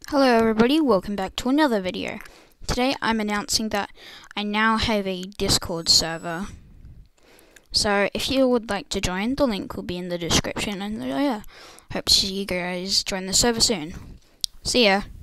Hello everybody, welcome back to another video. Today I'm announcing that I now have a Discord server. So if you would like to join, the link will be in the description, and yeah, hope to see you guys join the server soon. See ya!